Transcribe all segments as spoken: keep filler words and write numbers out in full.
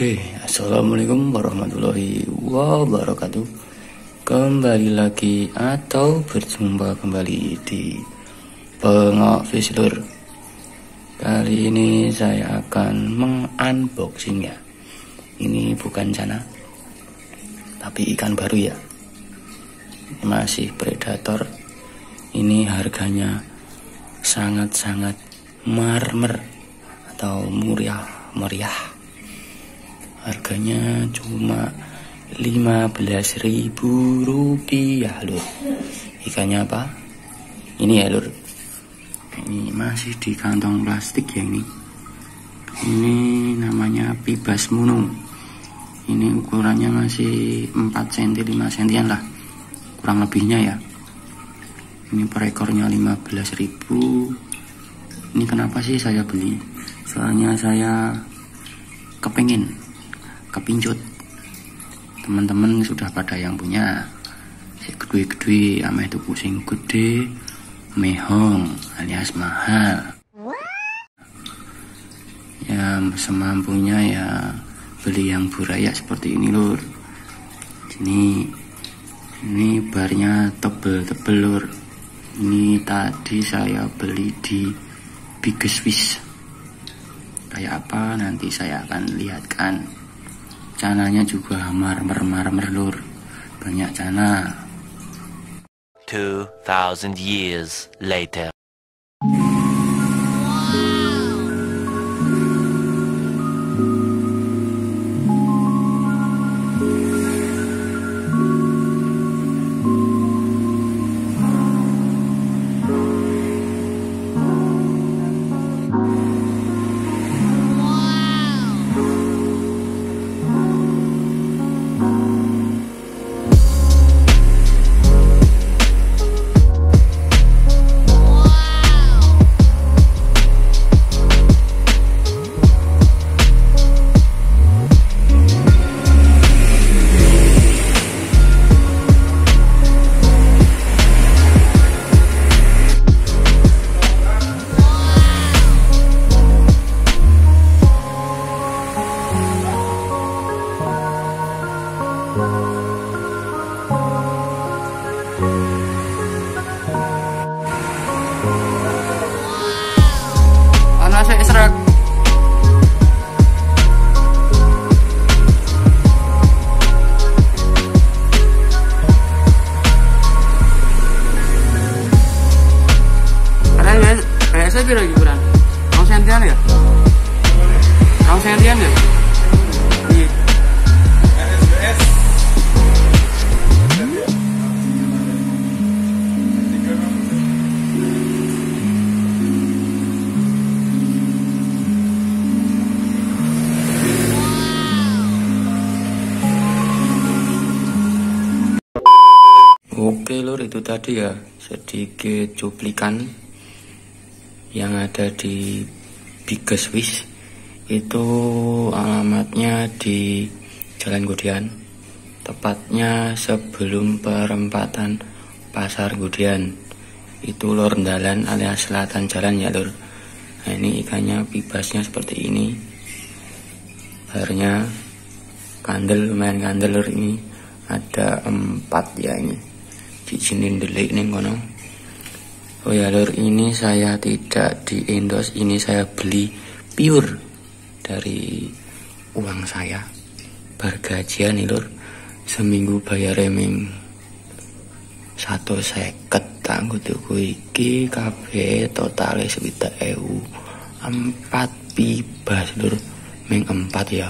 Oke, assalamualaikum warahmatullahi wabarakatuh. Kembali lagi atau berjumpa kembali di Bengok Fislur. Kali ini saya akan mengunboxing ya. Ini bukan cana, tapi ikan baru ya. Ini masih predator. Ini harganya sangat-sangat marmer atau murah meriah. Harganya cuma lima belas ribu rupiah lur. Ikannya apa? Ini ya lur. Ini masih di kantong plastik ya ini. Ini namanya pibas munung. Ini ukurannya masih empat sentimeter lima sentimeter lah. Kurang lebihnya ya. Ini per ekornya lima belas ribu. Ini kenapa sih saya beli? Soalnya saya kepingin kepincut. Teman-teman sudah pada yang punya si gede-gede ameh tuku sing gede mehong alias mahal ya, semampunya ya beli yang buraya seperti ini lur. Ini ini barnya tebel-tebel lur. Ini tadi saya beli di Biggest Fish. Kayak apa nanti saya akan lihatkan. Cananya juga marmer-marmer lur. Banyak cana. Two thousand years later. Saya serak. Karena biasa kira gimana? Rong sentian ya? Rong sentian ya? Iya. Oke lur, itu tadi ya sedikit cuplikan yang ada di Biggest Fish. Itu alamatnya di Jalan Gudian, tepatnya sebelum perempatan Pasar Gudian. Itu lur dalan alias selatan jalan ya lur. Nah ini ikannya pibasnya seperti ini. Barnya kandel, lumayan kandel lur ini. Ada empat ya ini. Cicinin delik nih kono. Oh ya lur, ini saya tidak di endorse, ini saya beli pure dari uang saya. Bergajian nih lur, seminggu bayar reming satu seket tangguh tuku iki kabeh totale sekitar ewu empat pibas lur, ming empat ya.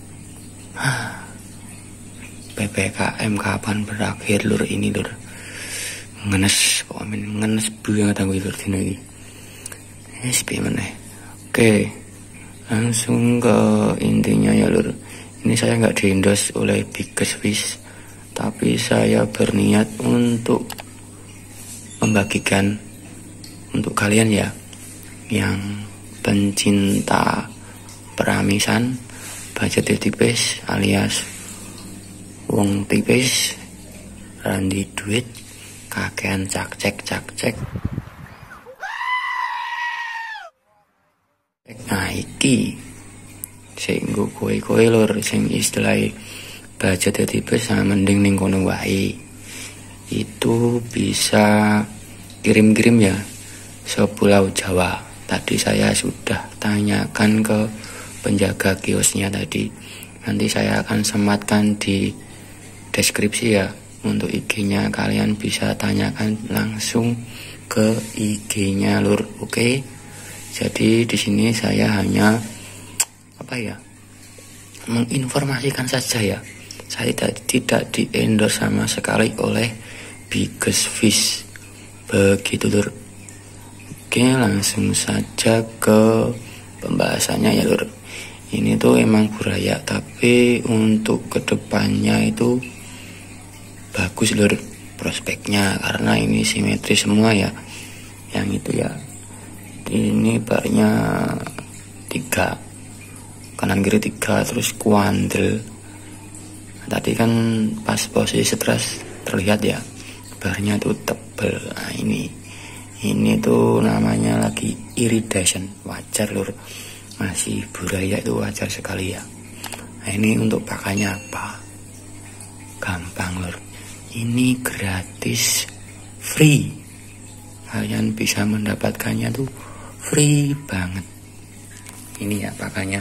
P P K M kapan berakhir lur ini lur? Ngenes, kok amin ngenes banget aku itu dino iki. Wis piye meneh. Oke. Langsung ke intinya ya lur. Ini saya nggak diendos oleh Biggest Fish, tapi saya berniat untuk membagikan untuk kalian ya yang pencinta peramisan, budget tipis alias wong tipis, randi duit, kakean cak cek cak cek. Nah iki sing nggo kowe-kowe lur sing istilahe budget tipis sama mending ning kono wae. Itu bisa kirim-kirim ya sepulau Jawa. Tadi saya sudah tanyakan ke penjaga kiosnya tadi. Nanti saya akan sematkan di deskripsi ya. Untuk I G-nya kalian bisa tanyakan langsung ke I G-nya lur. Oke. Jadi di sini saya hanya apa ya? menginformasikan saja ya. Saya tidak di endorse sama sekali oleh Biggest Fish. Begitu lur. Oke, langsung saja ke pembahasannya ya lur. Ini tuh emang buraya, tapi untuk kedepannya itu bagus lur prospeknya, karena ini simetris semua ya. Yang itu ya, ini barnya tiga, kanan kiri tiga, terus kuandel. Tadi kan pas posisi stres terlihat ya, barnya tuh tebel. Nah ini ini tuh namanya lagi iridation, wajar lur, masih buraya itu wajar sekali ya. Nah ini untuk pakainya apa? Gampang lur, ini gratis, free. Kalian bisa mendapatkannya tuh free banget. Ini ya pakannya.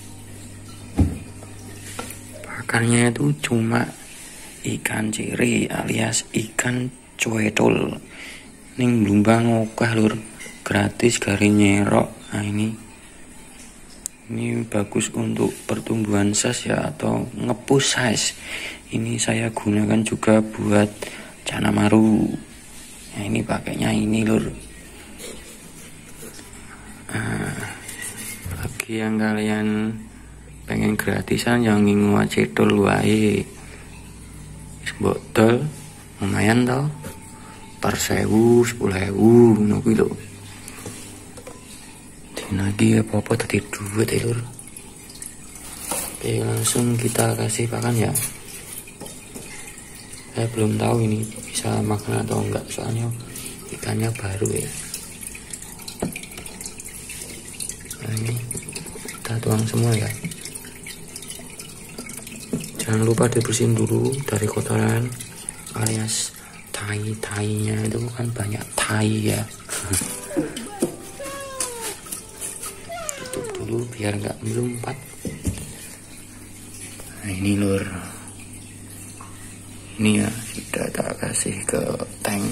Pakannya itu cuma ikan ciri alias ikan cuetul. Ning blumbang okah lur, gratis garing nyerok. Nah ini ini bagus untuk pertumbuhan size ya, atau ngepush size. Ini saya gunakan juga buat canamaru. Nah ini pakainya ini lur. Nah, bagi yang kalian pengen gratisan yang ngingu cedol wae, mbok dol lumayan toh, per sewu sepuluh ewu ngono kuwi lho. Lagi apa-apa tadi duit ya lur. Oke, langsung kita kasih pakan ya. Saya belum tahu ini bisa makan atau enggak, soalnya ikannya baru ya. Nah ini kita tuang semua ya. Jangan lupa dibersihin dulu dari kotoran alias tai-tainya, itu kan banyak tai ya. Tutup dulu biar nggak melompat. Nah ini lur, ini ya sudah tak kasih ke tank.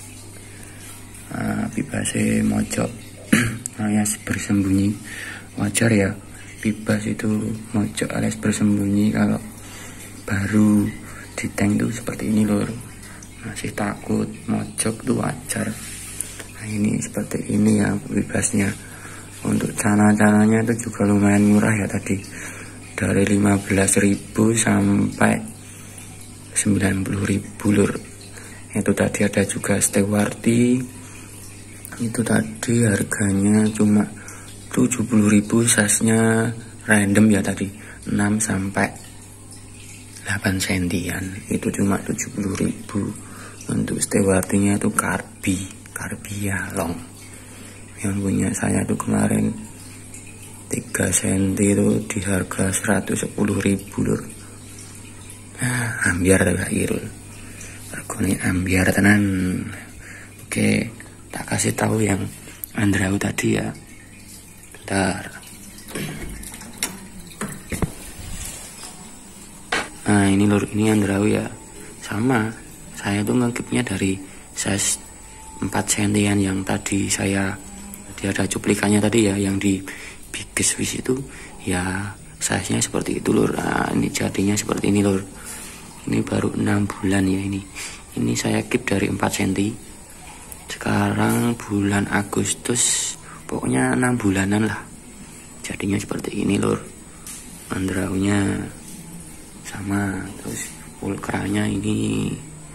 Nah, bibasnya mojok alias bersembunyi. Wajar ya, bibas itu mojok alias bersembunyi. Kalau baru di tank tuh seperti ini lur, masih takut mojok tuh wajar. Nah ini seperti ini ya bibasnya. Untuk cana-cananya itu juga lumayan murah ya tadi, dari lima belas ribu sampai sembilan puluh ribu lur. Itu tadi ada juga stewarti, itu tadi harganya cuma tujuh puluh ribu, size-nya random ya tadi, enam sampai delapan sentian, itu cuma tujuh puluh ribu. Untuk stewartinya itu karbi, karbia long. Yang punya saya tuh kemarin tiga senti itu di harga seratus sepuluh ribu lur. Nah, ambiar tak irul. Regane ambiar tenan. Oke, tak kasih tahu yang andrau tadi ya. Bentar. Nah, ini lur, ini andrau ya. Sama, saya tuh ngekipnya dari size empat sentian yang tadi saya, dia ada cuplikannya tadi ya, yang di Biggest Fish itu ya size-nya seperti itu lur. Nah, ini jadinya seperti ini lur. Ini baru enam bulan ya ini. Ini saya keep dari empat senti. Sekarang bulan Agustus, pokoknya enam bulanan lah. Jadinya seperti ini lur. Andraunya sama, terus pulkranya ini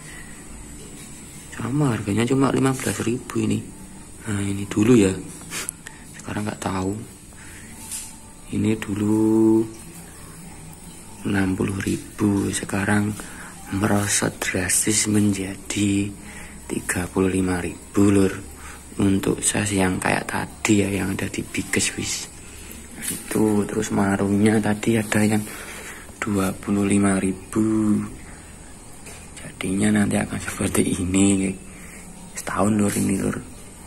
sama, harganya cuma lima belas ribu ini. Nah ini dulu ya, sekarang nggak tahu. Ini dulu enam puluh ribu, sekarang merosot drastis menjadi tiga puluh lima ribu lur. Untuk size yang kayak tadi ya, yang ada di Biggest Fish. itu. Terus marungnya tadi ada yang dua puluh lima ribu, jadinya nanti akan seperti ini setahun lur ini lur.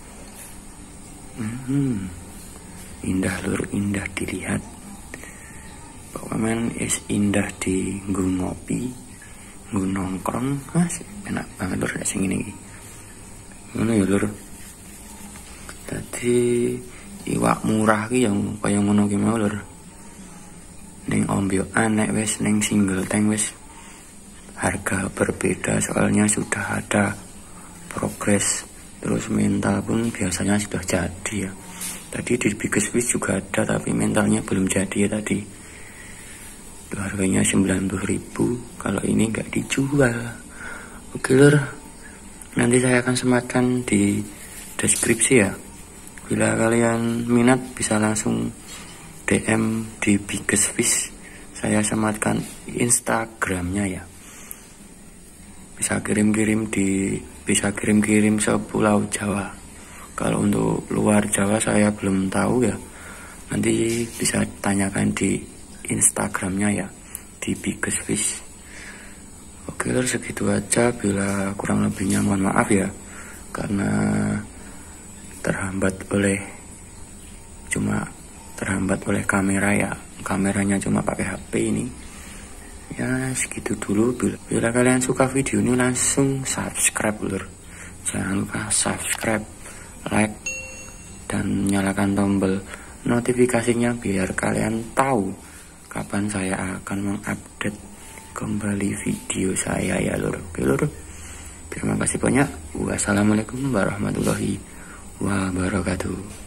hmm, indah lur, indah dilihat pokoknya is indah di nggo ngopi, nggo nongkrong, mas enak banget lur sing ini ngono ya lur. Tadi iwak murah ki yang kaya ngono ki mau lur, ning ombyokan nek wis ning single tank wis harga berbeda, soalnya sudah ada progres. Terus mental pun biasanya sudah jadi ya. Tadi di Biggest Fish juga ada tapi mentalnya belum jadi ya tadi. Itu harganya sembilan puluh ribu, kalau ini nggak dijual. Oke lur, nanti saya akan sematkan di deskripsi ya. Bila kalian minat bisa langsung D M di Biggest Fish, saya sematkan Instagramnya ya. Bisa kirim-kirim di bisa kirim-kirim se Pulau Jawa. Kalau untuk luar Jawa saya belum tahu ya. Nanti bisa tanyakan di Instagramnya ya, di Biggest Fish. Oke lur, segitu aja. Bila kurang lebihnya mohon maaf ya, karena terhambat oleh cuma terhambat oleh kamera ya. Kameranya cuma pakai H P ini. Ya segitu dulu. Bila, bila kalian suka video ini langsung subscribe lur. Jangan lupa subscribe, like, dan nyalakan tombol notifikasinya biar kalian tahu kapan saya akan mengupdate kembali video saya ya lur. Oke lur, terima kasih banyak. Wassalamualaikum warahmatullahi wabarakatuh.